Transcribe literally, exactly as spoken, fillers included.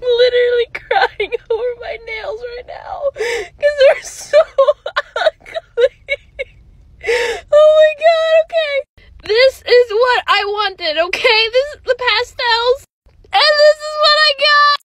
literally crying over my nails right now because they're so ugly. Oh my god, okay. This is what I wanted, okay? This is the past